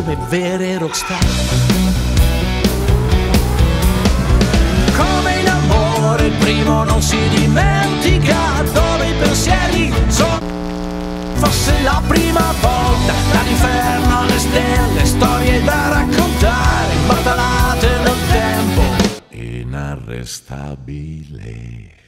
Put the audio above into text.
come vere rockstar. Come in amore il primo non si dimentica, dove i pensieri sono. Fosse la prima volta, dall'inferno alle stelle, storie da raccontare, immortalate nel tempo, inarrestabile.